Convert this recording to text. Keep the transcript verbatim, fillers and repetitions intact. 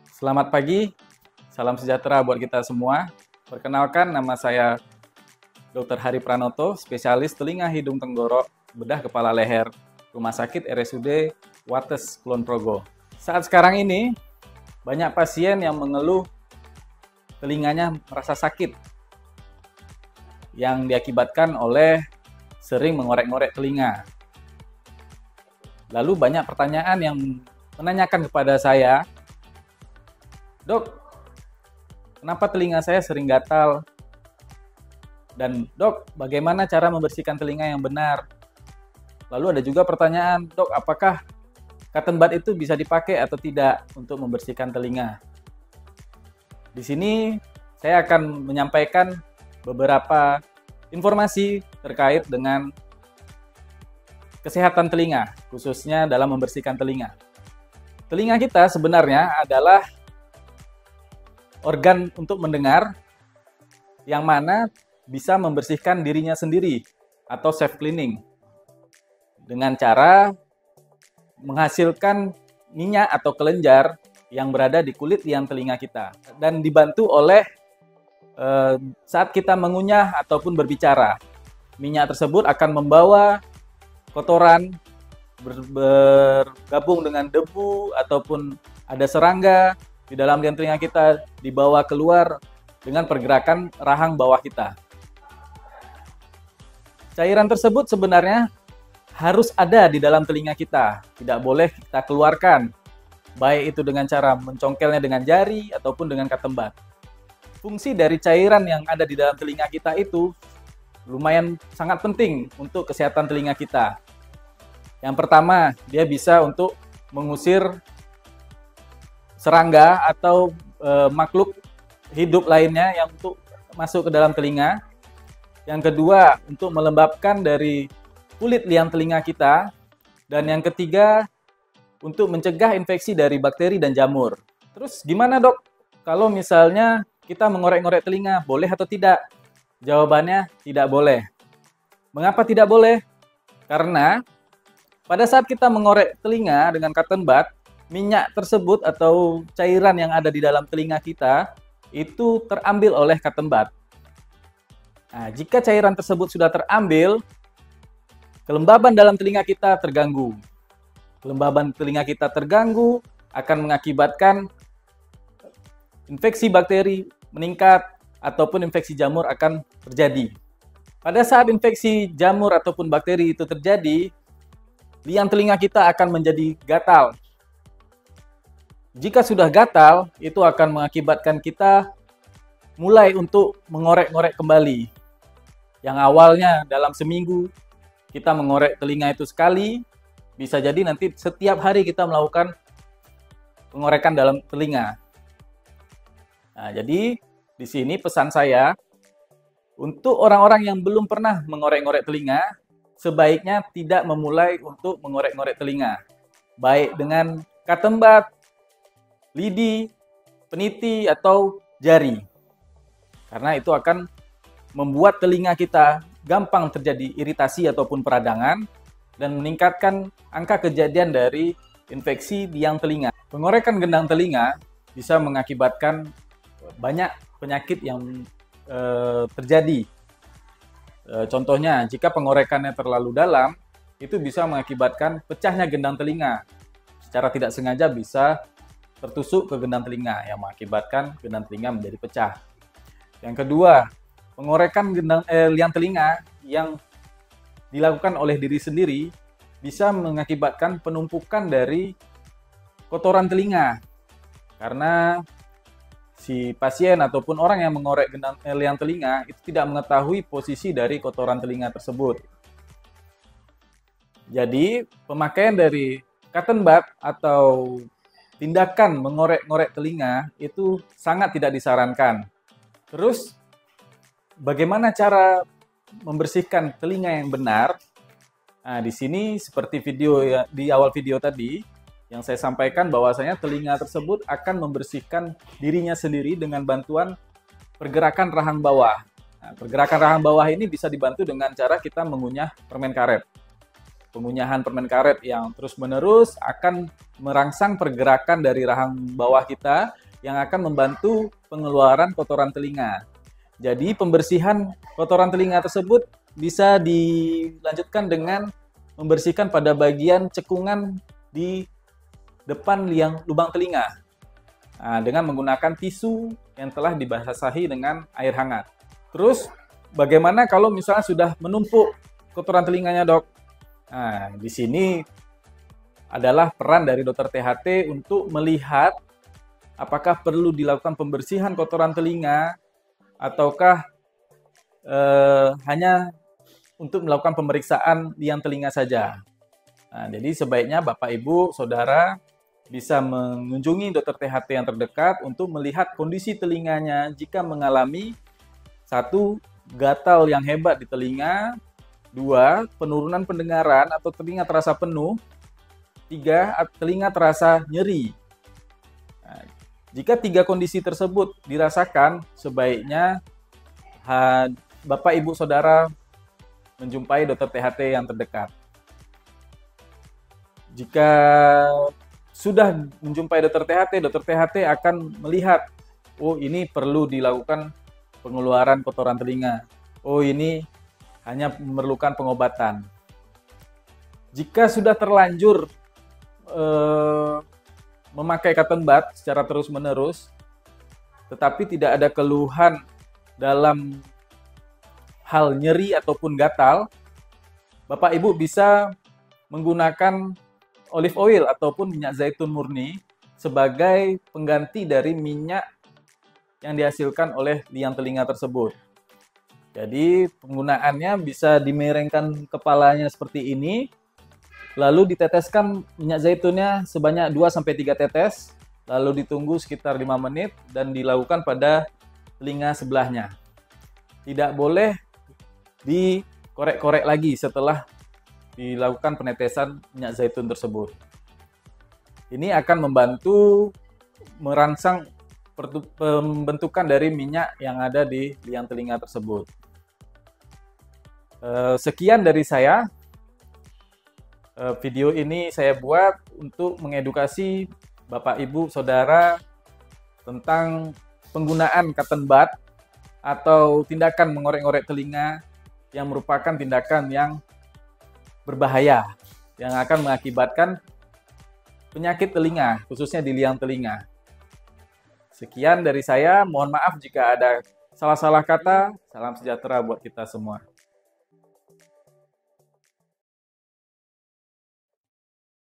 Selamat pagi, salam sejahtera buat kita semua. Perkenalkan, nama saya dokter Hari Pranoto, spesialis telinga, hidung, tenggorok, bedah kepala leher, Rumah Sakit R S U D Wates Kulon Progo. Saat sekarang ini, banyak pasien yang mengeluh telinganya merasa sakit yang diakibatkan oleh sering mengorek-ngorek telinga. Lalu banyak pertanyaan yang menanyakan kepada saya, "Dok, kenapa telinga saya sering gatal? Dan dok, bagaimana cara membersihkan telinga yang benar?" Lalu ada juga pertanyaan, "Dok, apakah cotton bud itu bisa dipakai atau tidak untuk membersihkan telinga?" Di sini saya akan menyampaikan beberapa informasi terkait dengan kesehatan telinga, khususnya dalam membersihkan telinga. Telinga kita sebenarnya adalah organ untuk mendengar yang mana bisa membersihkan dirinya sendiri atau self cleaning dengan cara menghasilkan minyak atau kelenjar yang berada di kulit liang telinga kita dan dibantu oleh eh, saat kita mengunyah ataupun berbicara. Minyak tersebut akan membawa kotoran ber, bergabung dengan debu ataupun ada serangga di dalam liang telinga kita, dibawa keluar dengan pergerakan rahang bawah kita. Cairan tersebut sebenarnya harus ada di dalam telinga kita, tidak boleh kita keluarkan, baik itu dengan cara mencongkelnya dengan jari ataupun dengan cotton bud. Fungsi dari cairan yang ada di dalam telinga kita itu lumayan sangat penting untuk kesehatan telinga kita. Yang pertama, dia bisa untuk mengusir serangga atau e, makhluk hidup lainnya yang untuk masuk ke dalam telinga. Yang kedua, untuk melembabkan dari kulit liang telinga kita. Dan yang ketiga, untuk mencegah infeksi dari bakteri dan jamur. Terus gimana dok? Kalau misalnya kita mengorek-ngorek telinga, boleh atau tidak? Jawabannya tidak boleh. Mengapa tidak boleh? Karena pada saat kita mengorek telinga dengan cotton bud, minyak tersebut atau cairan yang ada di dalam telinga kita itu terambil oleh cotton bud. Nah, jika cairan tersebut sudah terambil, kelembaban dalam telinga kita terganggu. Kelembaban telinga kita terganggu akan mengakibatkan infeksi bakteri meningkat ataupun infeksi jamur akan terjadi. Pada saat infeksi jamur ataupun bakteri itu terjadi, liang telinga kita akan menjadi gatal. Jika sudah gatal, itu akan mengakibatkan kita mulai untuk mengorek-ngorek kembali. Yang awalnya dalam seminggu kita mengorek telinga itu sekali, bisa jadi nanti setiap hari kita melakukan pengorekan dalam telinga. Nah, jadi di sini pesan saya untuk orang-orang yang belum pernah mengorek-ngorek telinga, sebaiknya tidak memulai untuk mengorek-ngorek telinga, baik dengan cotton bud, lidi, peniti, atau jari. Karena itu akan membuat telinga kita gampang terjadi iritasi ataupun peradangan dan meningkatkan angka kejadian dari infeksi liang telinga. Pengorekan gendang telinga bisa mengakibatkan banyak penyakit yang e, terjadi. E, contohnya, jika pengorekannya terlalu dalam, itu bisa mengakibatkan pecahnya gendang telinga. Secara tidak sengaja bisa tertusuk ke gendang telinga yang mengakibatkan gendang telinga menjadi pecah. Yang kedua, pengorekan gendang, eh, liang telinga yang dilakukan oleh diri sendiri bisa mengakibatkan penumpukan dari kotoran telinga. Karena si pasien ataupun orang yang mengorek gendang, eh, liang telinga itu tidak mengetahui posisi dari kotoran telinga tersebut. Jadi, pemakaian dari cotton bud atau tindakan mengorek-ngorek telinga itu sangat tidak disarankan. Terus, bagaimana cara membersihkan telinga yang benar? Nah, di sini seperti video ya, di awal video tadi yang saya sampaikan bahwasanya telinga tersebut akan membersihkan dirinya sendiri dengan bantuan pergerakan rahang bawah. Nah, pergerakan rahang bawah ini bisa dibantu dengan cara kita mengunyah permen karet. pengunyahan permen karet yang terus-menerus akan merangsang pergerakan dari rahang bawah kita yang akan membantu pengeluaran kotoran telinga. Jadi pembersihan kotoran telinga tersebut bisa dilanjutkan dengan membersihkan pada bagian cekungan di depan liang lubang telinga. Nah, dengan menggunakan tisu yang telah dibasahi dengan air hangat. Terus, bagaimana kalau misalnya sudah menumpuk kotoran telinganya, dok? Nah, di sini adalah peran dari dokter T H T untuk melihat apakah perlu dilakukan pembersihan kotoran telinga ataukah eh, hanya untuk melakukan pemeriksaan liang telinga saja. Nah, jadi sebaiknya Bapak, Ibu, Saudara bisa mengunjungi dokter T H T yang terdekat untuk melihat kondisi telinganya jika mengalami satu, gatal yang hebat di telinga, dua, penurunan pendengaran atau telinga terasa penuh, tiga, telinga terasa nyeri. Nah, jika tiga kondisi tersebut dirasakan, sebaiknya ha, Bapak, Ibu, Saudara menjumpai dokter T H T yang terdekat. Jika sudah menjumpai dokter T H T, dokter T H T akan melihat, oh ini perlu dilakukan pengeluaran kotoran telinga. Oh ini hanya memerlukan pengobatan. Jika sudah terlanjur eh, memakai cotton bud secara terus-menerus, tetapi tidak ada keluhan dalam hal nyeri ataupun gatal, Bapak Ibu bisa menggunakan olive oil ataupun minyak zaitun murni sebagai pengganti dari minyak yang dihasilkan oleh liang telinga tersebut. Jadi penggunaannya bisa dimerengkan kepalanya seperti ini, lalu diteteskan minyak zaitunnya sebanyak dua sampai tiga tetes, lalu ditunggu sekitar lima menit dan dilakukan pada telinga sebelahnya. Tidak boleh dikorek-korek lagi setelah dilakukan penetesan minyak zaitun tersebut. Ini akan membantu merangsang pembentukan dari minyak yang ada di liang telinga tersebut. Sekian dari saya. Video ini saya buat untuk mengedukasi Bapak, Ibu, Saudara tentang penggunaan cotton bud atau tindakan mengorek-ngorek telinga yang merupakan tindakan yang berbahaya yang akan mengakibatkan penyakit telinga, khususnya di liang telinga. Sekian dari saya, mohon maaf jika ada salah-salah kata. Salam sejahtera buat kita semua.